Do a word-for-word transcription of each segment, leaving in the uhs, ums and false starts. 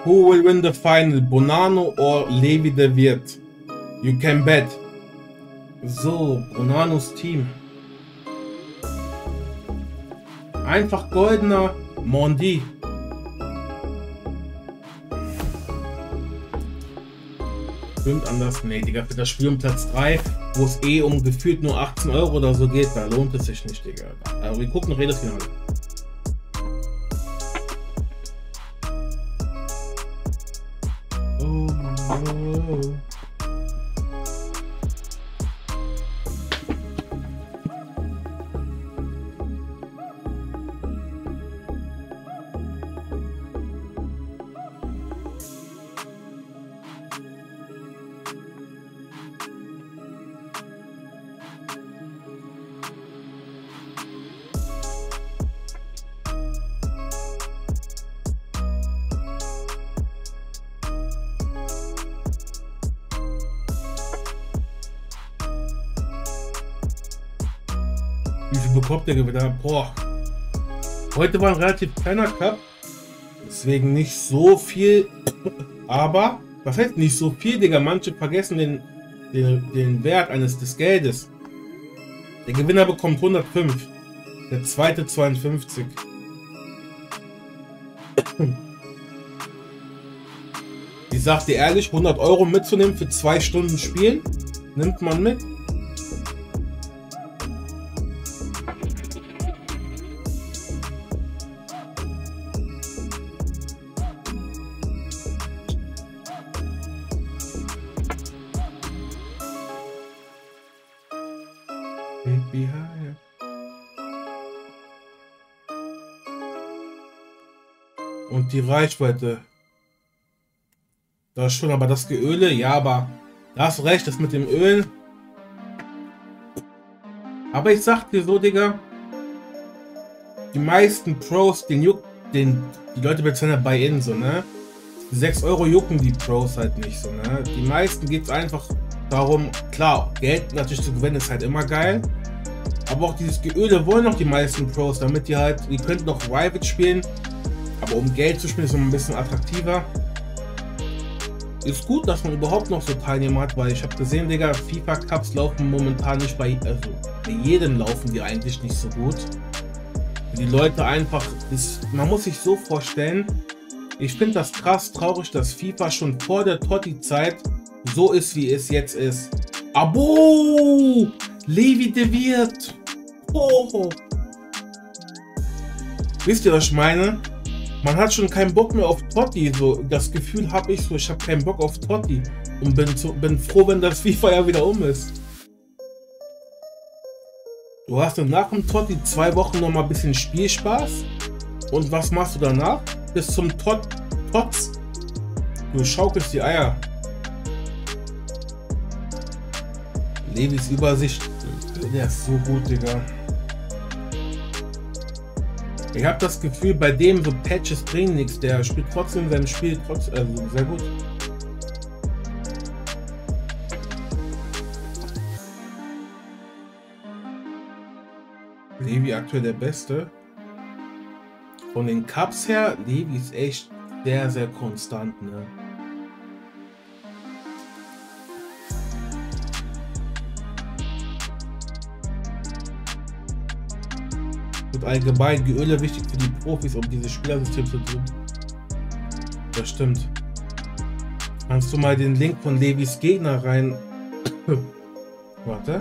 Who will win the final? Bonanno or Levi de Wirt? You can bet. So, Bonanos Team. Einfach goldener Mondi. Stimmt anders. Nee, Digga, für das Spiel um Platz drei, wo es eh um gefühlt nur achtzehn Euro oder so geht, da lohnt es sich nicht, Digga. Aber wir gucken Redefinale. Oh, oh. Wie viel bekommt der Gewinner? Boah. Heute war ein relativ kleiner Cup. Deswegen nicht so viel. Aber, was heißt nicht so viel, Digga? Manche vergessen den, den, den Wert eines des Geldes. Der Gewinner bekommt hundertfünf. Der zweite zweiundfünfzig. Ich sag dir ehrlich, hundert Euro mitzunehmen für zwei Stunden Spielen, nimmt man mit. Und die Reichweite. Das schon, aber das Geöle, ja, aber da hast du recht, das mit dem Öl. Aber ich sag dir so, Digga, die meisten Pros, den juckt, den, die Leute bezahlen ja Buy-In so, ne? sechs Euro jucken die Pros halt nicht so, ne? Die meisten geht es einfach darum, klar, Geld natürlich zu gewinnen ist halt immer geil. Aber auch dieses Geöle wollen noch die meisten Pros, damit die halt, die könnten noch Private spielen. Aber um Geld zu spielen ist noch ein bisschen attraktiver. Ist gut, dass man überhaupt noch so Teilnehmer hat, weil ich habe gesehen, Digga, FIFA Cups laufen momentan nicht bei, also bei jedem laufen die eigentlich nicht so gut. Die Leute einfach, ist, man muss sich so vorstellen, ich finde das krass traurig, dass FIFA schon vor der Totti-Zeit so ist, wie es jetzt ist. Abo! Levi de Wirt! Oh. Wisst ihr, was ich meine? Man hat schon keinen Bock mehr auf Totti. So, das Gefühl habe ich so, ich habe keinen Bock auf Totti. Und bin, so, bin froh, wenn das FIFA ja wieder um ist. Du hast dann nach dem Totti zwei Wochen noch mal ein bisschen Spielspaß. Und was machst du danach? Bis zum Tot Tots. Du schaukelst die Eier. Levis Übersicht. Der ist so gut, Digga. Ich habe das Gefühl, bei dem so Patches bringen nichts. Der spielt trotzdem sein Spiel trotzdem, also sehr gut. Levi aktuell der Beste. Von den Cups her, Levi ist echt sehr, sehr konstant, ne? Und allgemein Geöle wichtig für die Profis, um dieses Spielersystem zu tun. Das stimmt. Kannst du mal den Link von Levis Gegner rein... Warte.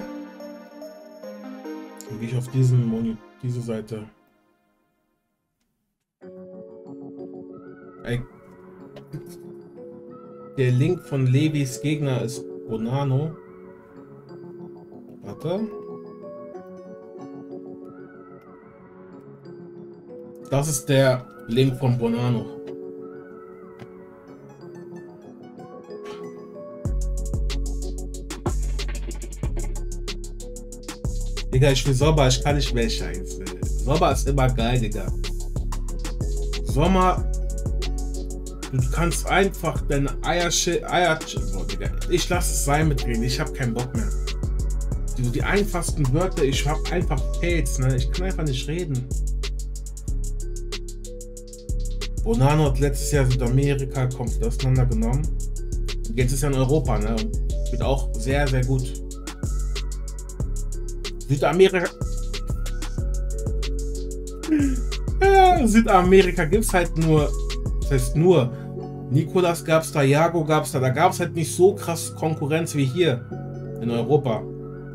Dann gehe ich auf diesen Monitor, diese Seite. Der Link von Levis Gegner ist Bonanno. Warte. Das ist der Link von Bonanno. Digga, ich will Sommer, ich kann nicht mehr scheiße. Sommer ist immer geil, Digga. Sommer, du kannst einfach deine Eier, Eier, oh, Digga. Ich lasse es sein mit reden, ich habe keinen Bock mehr. Die, die einfachsten Wörter, ich habe einfach Fails, ne? Ich kann einfach nicht reden. Bonano hat letztes Jahr Südamerika komplett auseinandergenommen. Jetzt ist er in Europa, ne? Und wird auch sehr, sehr gut. Südamerika. Ja, Südamerika gibt es halt nur. Das heißt nur. Nicolas gab es da, Jago gab es da. Da gab es halt nicht so krass Konkurrenz wie hier in Europa.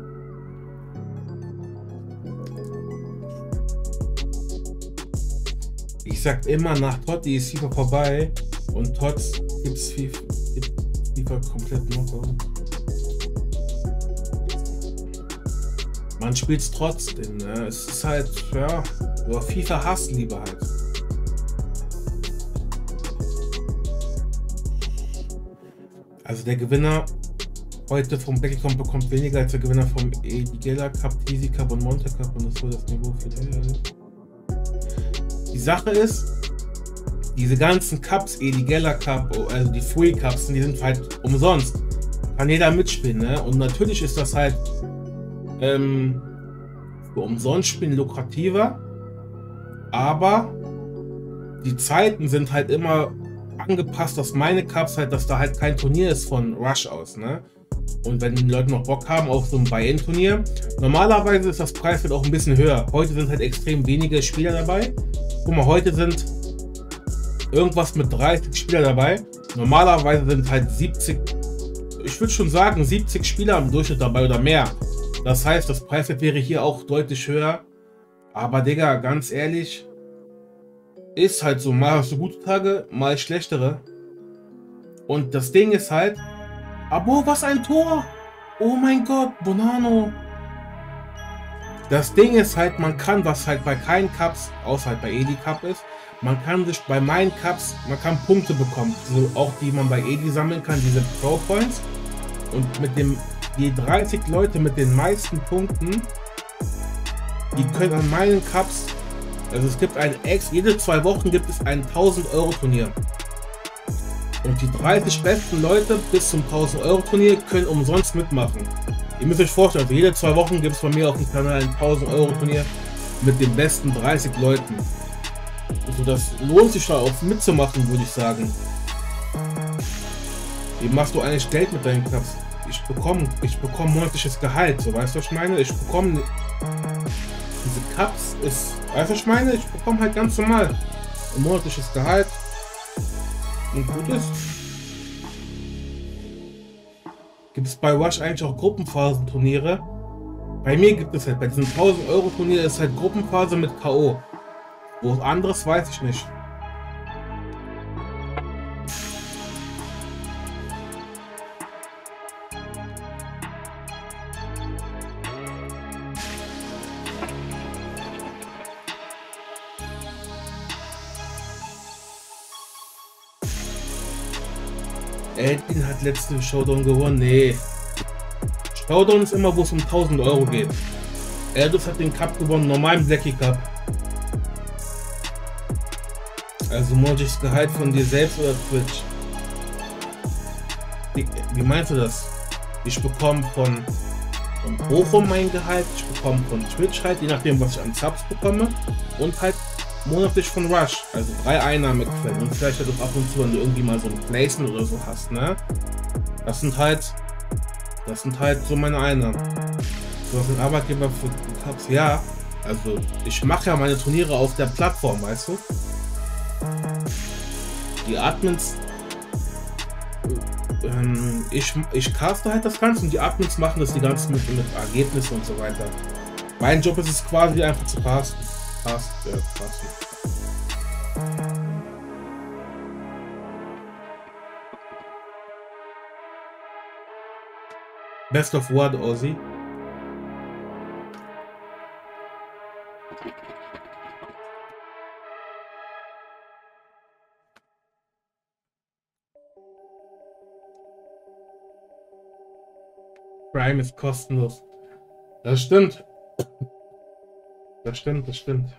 Ich sag immer, nach Totti ist FIFA vorbei und trotz gibt's FIFA, gibt FIFA komplett noch. Man spielt es trotzdem, ne? Es ist halt, ja, über FIFA Hassliebe halt. Also der Gewinner heute vom Battlecom bekommt weniger als der Gewinner vom Edigella Cup, Easy Cup und Monte Cup und das soll das Niveau für den. Die Sache ist, diese ganzen Cups, Edigella Cup, also die Free Cups, die sind halt umsonst. Kann jeder mitspielen, ne? Und natürlich ist das halt ähm, für umsonst spielen lukrativer, aber die Zeiten sind halt immer angepasst, dass meine Cups halt, dass da halt kein Turnier ist von Rush aus, ne? Und wenn die Leute noch Bock haben auf so ein Buy-In-Turnier, normalerweise ist das Preisfeld auch ein bisschen höher. Heute sind halt extrem wenige Spieler dabei. Guck mal, heute sind irgendwas mit dreißig Spieler dabei. Normalerweise sind halt siebzig, ich würde schon sagen, siebzig Spieler im Durchschnitt dabei oder mehr. Das heißt, das Preisfeld wäre hier auch deutlich höher. Aber Digga, ganz ehrlich, ist halt so, mal hast du gute Tage, mal schlechtere. Und das Ding ist halt, Abo, was ein Tor! Oh mein Gott, Bonano! Das Ding ist halt, man kann, was halt bei keinen Cups, außer halt bei Edi Cup ist, man kann sich bei meinen Cups, man kann Punkte bekommen, so auch die man bei Edi sammeln kann, diese Pro Points. Und mit dem, die dreißig Leute mit den meisten Punkten, die können an meinen Cups, also es gibt ein Ex, jede zwei Wochen gibt es ein tausend Euro Turnier. Und die dreißig besten Leute bis zum tausend Euro Turnier können umsonst mitmachen. Ihr müsst euch vorstellen, also jede zwei Wochen gibt es bei mir auf dem Kanal ein tausend Euro Turnier mit den besten dreißig Leuten. Also das lohnt sich da auch mitzumachen, würde ich sagen. Wie machst du eigentlich Geld mit deinen Cups? Ich bekomme ich bekomme monatliches Gehalt, so, weißt du, was ich meine? Ich bekomme diese Cups, ist, weißt du, was ich meine? Ich bekomme halt ganz normal ein monatliches Gehalt und gut ist. Gibt es bei Rush eigentlich auch Gruppenphasenturniere? Bei mir gibt es halt, bei diesen tausend Euro Turnier ist halt Gruppenphase mit K O. Wo anderes weiß ich nicht. Elton hat letzte Showdown gewonnen. Nee. Showdown ist immer, wo es um tausend Euro geht. Eldus hat den Cup gewonnen, normalen Blackie Cup. Also monatliches Gehalt von dir selbst oder Twitch? Wie, wie meinst du das? Ich bekomme von, von Bochum mein Gehalt, ich bekomme von Twitch halt, je nachdem was ich an Subs bekomme. Und halt monatlich von Rush, also drei Einnahmequellen und vielleicht halt auch ab und zu, wenn du irgendwie mal so ein Placement oder so hast, ne? Das sind halt, das sind halt so meine Einnahmen. Du hast einen Arbeitgeber für Cups, ja, also ich mache ja meine Turniere auf der Plattform, weißt du? Die Admins, ähm, ich, ich caste halt das Ganze und die Admins machen das die ganzen mit, mit Ergebnissen und so weiter. Mein Job ist es quasi einfach zu casten. Passt, ja, passt. Best of what, Ozzy? Prime ist kostenlos. Das stimmt. Das stimmt, das stimmt.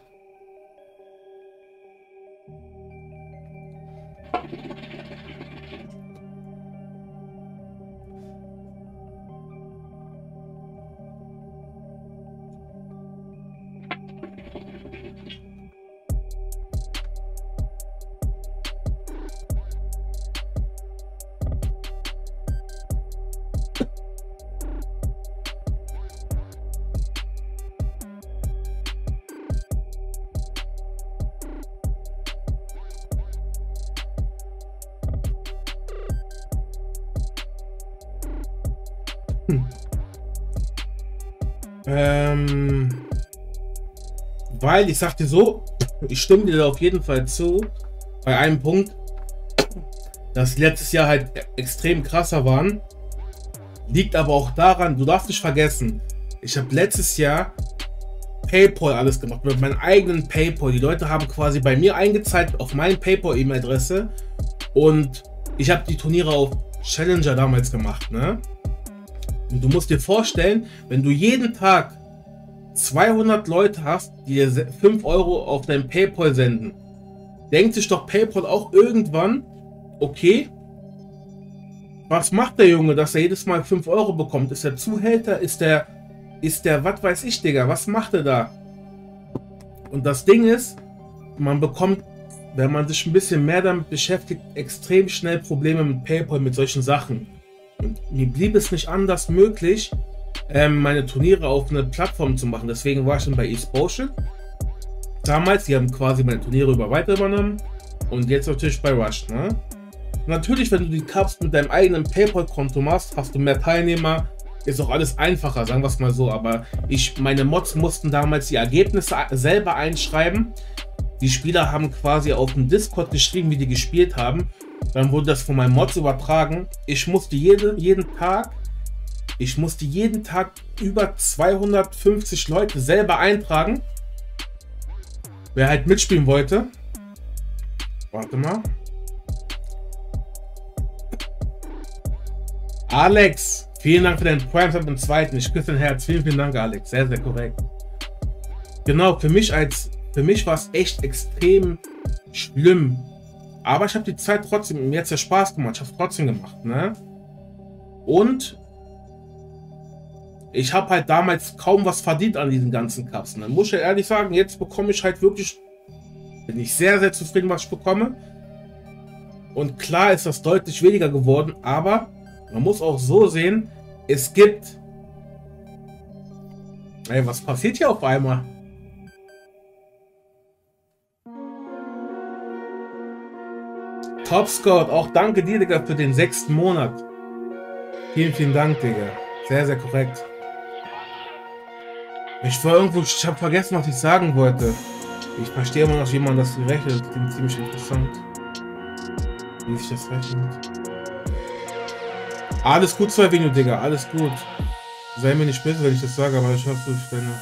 Ähm, weil ich sagte so, ich stimme dir da auf jeden Fall zu, bei einem Punkt, dass letztes Jahr halt extrem krasser waren, liegt aber auch daran, du darfst nicht vergessen, ich habe letztes Jahr PayPal alles gemacht, mit meinem eigenen PayPal. Die Leute haben quasi bei mir eingezahlt auf meine PayPal-E-Mail-Adresse und ich habe die Turniere auf Challenger damals gemacht, ne? Und du musst dir vorstellen, wenn du jeden Tag zweihundert Leute hast, die dir fünf Euro auf dein PayPal senden, denkt sich doch PayPal auch irgendwann, okay, was macht der Junge, dass er jedes Mal fünf Euro bekommt? Ist der Zuhälter? Ist der, ist der, was weiß ich, Digga, was macht er da? Und das Ding ist, man bekommt, wenn man sich ein bisschen mehr damit beschäftigt, extrem schnell Probleme mit PayPal, mit solchen Sachen. Und mir blieb es nicht anders möglich, ähm, meine Turniere auf eine Plattform zu machen. Deswegen war ich dann bei eSpocial. Damals, die haben quasi meine Turniere über weiter übernommen. Und jetzt natürlich bei Rush, ne? Natürlich, wenn du die Cups mit deinem eigenen PayPal-Konto machst, hast du mehr Teilnehmer, ist auch alles einfacher, sagen wir es mal so. Aber ich, meine Mods mussten damals die Ergebnisse selber einschreiben. Die Spieler haben quasi auf dem Discord geschrieben, wie die gespielt haben. Dann wurde das von meinen Mods übertragen. Ich musste jede, jeden Tag, ich musste jeden Tag über zweihundertfünfzig Leute selber eintragen. Wer halt mitspielen wollte. Warte mal. Alex, vielen Dank für deinen Prime-Sub im zweiten. Ich küsse dein Herz. Vielen, vielen Dank, Alex. Sehr, sehr korrekt. Genau, für mich als für mich war es echt extrem schlimm. Aber ich habe die Zeit trotzdem, mir hat es ja Spaß gemacht. Ich habe es trotzdem gemacht, ne? Und ich habe halt damals kaum was verdient an diesen ganzen Cups. Dann muss ich ja ehrlich sagen, jetzt bekomme ich halt wirklich, bin ich sehr, sehr zufrieden, was ich bekomme. Und klar ist das deutlich weniger geworden, aber man muss auch so sehen, es gibt... Ey, was passiert hier auf einmal? Top Scout, auch danke dir, Digga, für den sechsten Monat. Vielen, vielen Dank, Digga. Sehr, sehr korrekt. Ich war irgendwo, ich habe vergessen, was ich sagen wollte. Ich verstehe immer noch, wie man das rechnet. Das klingt ziemlich interessant. Wie sich das rechnet. Alles gut, Salvino, Digga, alles gut. Sei mir nicht böse, wenn ich das sage, aber ich hoffe, ich bin...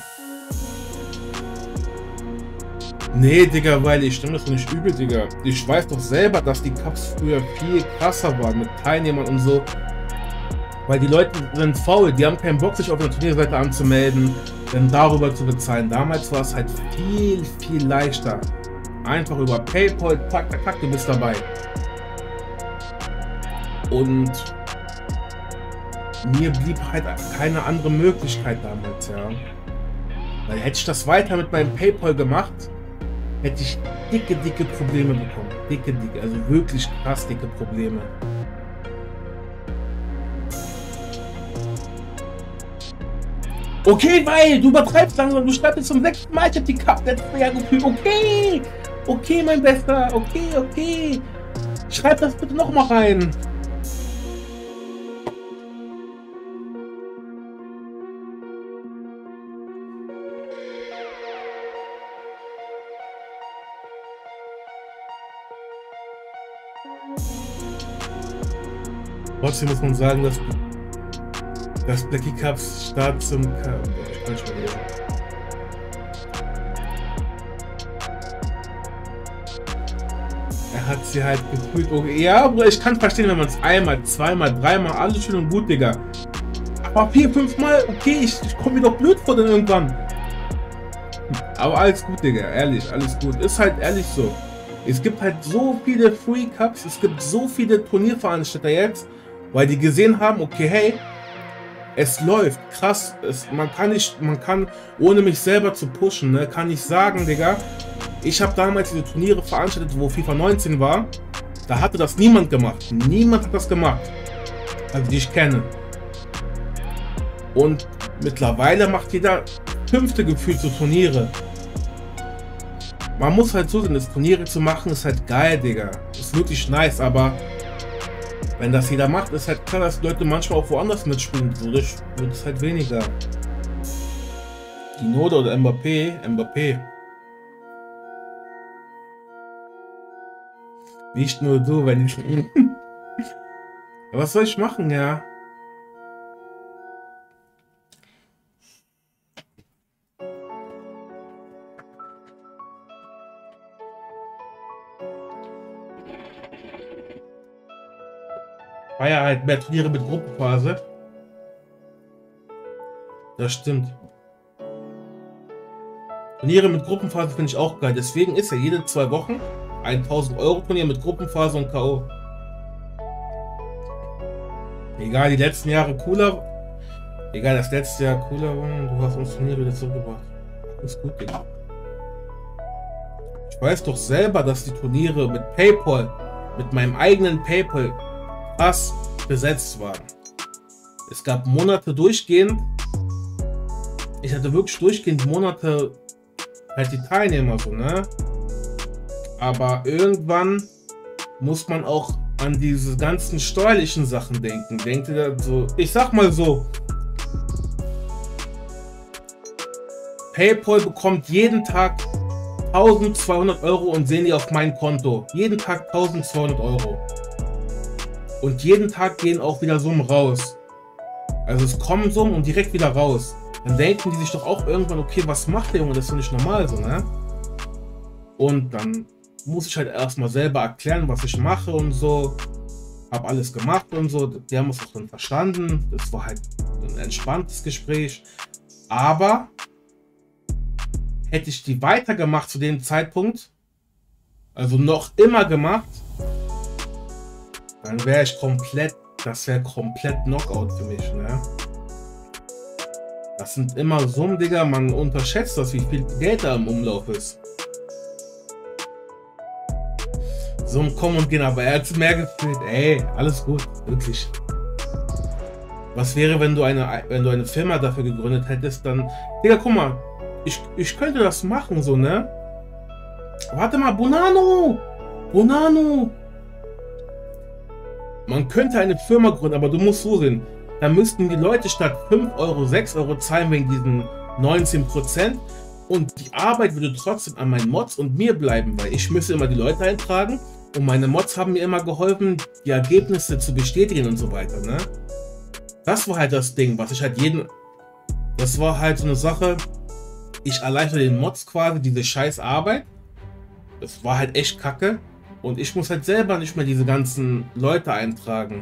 Nee, Digga, weil ich stimme das doch nicht übel, Digga. Ich weiß doch selber, dass die Cups früher viel krasser waren mit Teilnehmern und so. Weil die Leute sind faul, die haben keinen Bock, sich auf der Turnierseite anzumelden, dann darüber zu bezahlen. Damals war es halt viel, viel leichter. Einfach über PayPal, tack, tack, tack, du bist dabei. Und mir blieb halt keine andere Möglichkeit damals, ja. Weil hätte ich das weiter mit meinem PayPal gemacht, hätte ich dicke, dicke Probleme bekommen. Dicke, dicke, also wirklich krass dicke Probleme. Okay, weil du übertreibst langsam, du schreibst jetzt zum sechsten Mal, ich hab die Cup letztes Jahr gefühlt. Okay, okay, mein Bester, okay, okay. Schreib das bitte noch mal rein. Trotzdem muss man sagen, dass das Blacky Cups Start zum Cup. Ich kann nicht mehr lesen. Er hat sie halt gefühlt. Okay. Ja, Bruder, ich kann verstehen, wenn man es einmal, zweimal, dreimal, alles schön und gut, Digga. Aber vier, fünf Mal, okay, ich, ich komme mir doch blöd vor dann irgendwann. Aber alles gut, Digga, ehrlich, alles gut. Ist halt ehrlich so. Es gibt halt so viele Free Cups, es gibt so viele Turnierveranstalter jetzt, weil die gesehen haben, okay, hey, es läuft, krass, es, man kann nicht, man kann, ohne mich selber zu pushen, ne, kann ich sagen, Digga, ich habe damals diese Turniere veranstaltet, wo FIFA neunzehn war, da hatte das niemand gemacht, niemand hat das gemacht, also die ich kenne. Und mittlerweile macht jeder fünfte gefühlt so Turniere. Man muss halt so sehen, das Turniere zu machen ist halt geil, Digga, ist wirklich nice, aber Wenn das jeder macht, ist halt klar, dass die Leute manchmal auch woanders mitspielen. So wird es halt weniger. Die Node oder Mbappé, Mbappé. Nicht nur du, wenn ich... Was soll ich machen, ja? War ja halt mehr Turniere mit Gruppenphase. Das stimmt. Turniere mit Gruppenphase finde ich auch geil. Deswegen ist ja jede zwei Wochen ein tausend Euro Turnier mit Gruppenphase und K O. Egal, die letzten Jahre cooler. Egal, das letzte Jahr cooler war. Du hast uns Turniere wieder zurückgebracht. Ist gut, Digga. Ich weiß doch selber, dass die Turniere mit PayPal, mit meinem eigenen PayPal, krass besetzt waren. Es gab Monate durchgehend. Ich hatte wirklich durchgehend Monate halt die Teilnehmer so, ne? Aber irgendwann muss man auch an diese ganzen steuerlichen Sachen denken. Denkt ihr da so, ich sag mal so, PayPal bekommt jeden Tag tausendzweihundert Euro und sehen die auf mein Konto. Jeden Tag tausendzweihundert Euro. Und jeden Tag gehen auch wieder Summen raus. Also es kommen Summen und direkt wieder raus. Dann denken die sich doch auch irgendwann, okay, was macht der Junge? Das ist doch nicht normal so, ne? Und dann muss ich halt erstmal selber erklären, was ich mache und so. Hab alles gemacht und so. Die haben es auch dann verstanden. Das war halt ein entspanntes Gespräch. Aber hätte ich die weitergemacht zu dem Zeitpunkt, also noch immer gemacht, dann wäre ich komplett, das wäre komplett Knockout für mich, ne? Das sind immer Summen, Digga, man unterschätzt das, wie viel Geld da im Umlauf ist. Summen kommen und gehen, aber er hat mehr gefühlt, ey, alles gut, wirklich. Was wäre, wenn du eine, wenn du eine Firma dafür gegründet hättest, dann, Digga, guck mal, ich, ich könnte das machen, so, ne? Warte mal, Bonano! Bonano! Man könnte eine Firma gründen, aber du musst so sehen. Da müssten die Leute statt fünf Euro, sechs Euro zahlen wegen diesen neunzehn Prozent. Und die Arbeit würde trotzdem an meinen Mods und mir bleiben, weil ich müsste immer die Leute eintragen. Und meine Mods haben mir immer geholfen, die Ergebnisse zu bestätigen und so weiter, ne? Das war halt das Ding, was ich halt jeden... Das war halt so eine Sache, ich erleichtere den Mods quasi diese scheiß Arbeit. Das war halt echt kacke. Und ich muss halt selber nicht mehr diese ganzen Leute eintragen.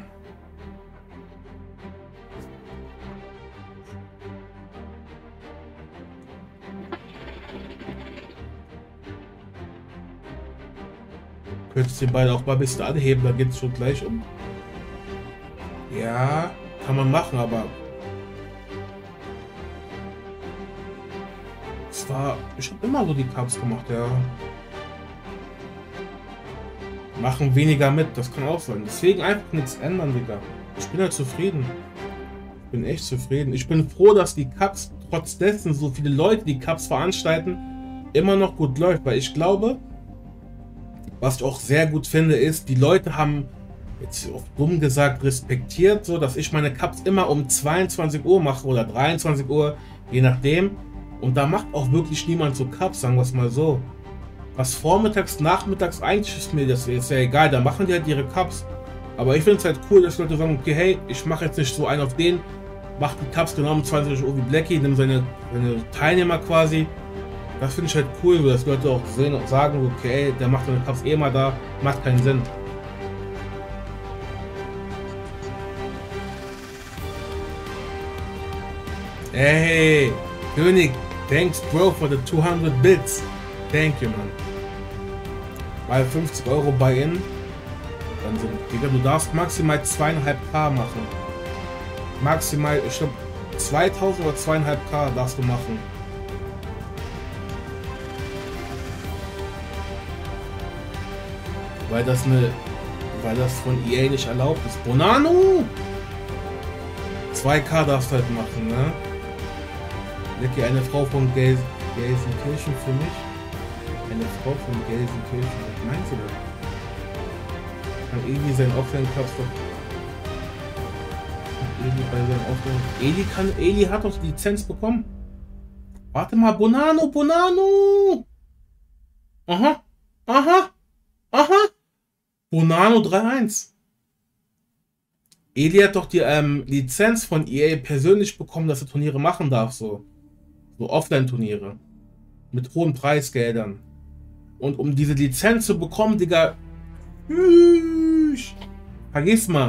Könntest du beide auch mal ein bisschen anheben, dann geht es schon gleich um. Ja, kann man machen, aber es war, ich habe immer so die Cups gemacht, ja. Machen weniger mit, das kann auch sein. Deswegen einfach nichts ändern, Digga. Ich bin halt zufrieden. Ich bin echt zufrieden. Ich bin froh, dass die Cups, trotz dessen so viele Leute die Cups veranstalten, immer noch gut läuft. Weil ich glaube, was ich auch sehr gut finde, ist, die Leute haben, jetzt oft dumm gesagt, respektiert, so dass ich meine Cups immer um zweiundzwanzig Uhr mache oder dreiundzwanzig Uhr, je nachdem. Und da macht auch wirklich niemand so Cups, sagen wir es mal so. Was vormittags, nachmittags, eigentlich ist mir das ist ja egal, da machen die halt ihre Cups. Aber ich finde es halt cool, dass Leute sagen, okay, hey, ich mache jetzt nicht so einen auf den, mach die Cups genau um zweiundzwanzig Uhr wie Blackie, nimm seine, seine Teilnehmer quasi. Das finde ich halt cool, dass Leute auch sehen und sagen, okay, der macht seine Cups eh mal da, macht keinen Sinn. Hey, König, thanks bro for the two hundred bits. Thank you, man. Bei fünfzig Euro Buy-In. Dann sind, Digga, du darfst maximal zweieinhalb K machen. Maximal, ich glaube, zweitausend oder zweieinhalb K darfst du machen. Weil das eine, weil das von E A nicht erlaubt ist. Bonano! zwei K darfst du halt machen, ne? Lecky, eine Frau von Gel Gelsenkirchen für mich. Eine Frau von Gelsenkirchen. Was meinst du denn? Kann irgendwie sein Offline-Cups doch. Eli bei seinem Aufruf. Eli kann. Eli hat doch die Lizenz bekommen. Warte mal, Bonano, Bonano! Aha, aha, aha! Bonano drei eins. Eli hat doch die ähm, Lizenz von E A persönlich bekommen, dass er Turniere machen darf, so. So Offline-Turniere. Mit hohen Preisgeldern. Und um diese Lizenz zu bekommen, Digga. Vergiss mal.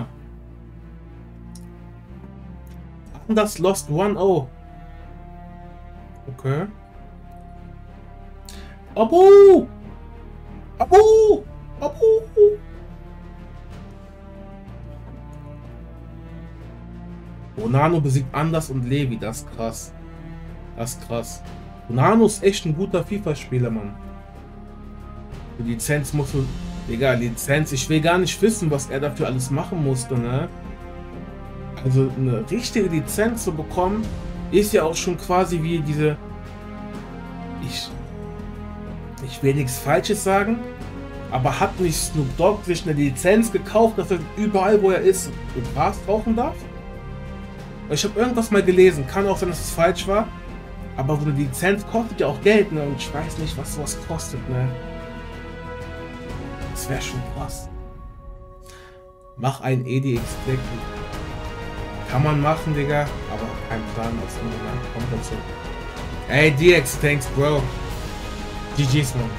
Anders Lost one oh. Okay. Abu! Abu! Abu! Bonano besiegt Anders und Levi, das ist krass. Das ist krass. Bonano ist echt ein guter FIFA-Spieler, Mann. Die Lizenz musst du... Digga, Lizenz, ich will gar nicht wissen, was er dafür alles machen musste, ne? Also eine richtige Lizenz zu bekommen, ist ja auch schon quasi wie diese... Ich... Ich will nichts Falsches sagen, aber hat nicht Snoop Dogg sich eine Lizenz gekauft, dass er überall, wo er ist, Gras rauchen darf? Ich habe irgendwas mal gelesen, kann auch sein, dass es falsch war, aber so eine Lizenz kostet ja auch Geld, ne? Und ich weiß nicht, was sowas kostet, ne? Das wäre schon krass. Mach ein E D X Deck. Kann man machen, Digga, aber kein Plan, was irgendwann kommt dazu. Ey, D X, thanks, Bro. G G's, Mann.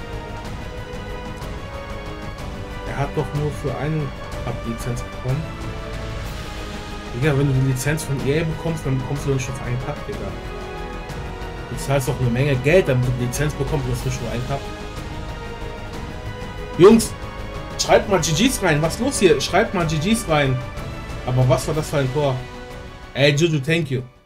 Er hat doch nur für eine Cup-Lizenz bekommen. Digga, wenn du die Lizenz von E A bekommst, dann bekommst du dann schon für einen Cup, Digga. Du zahlst auch eine Menge Geld, damit du die Lizenz bekommst, und das ist schon ein Cup. Jungs, schreibt mal G G's rein. Was ist los hier? Schreibt mal G G's rein. Aber was war das für ein Tor? Ey, Juju, thank you.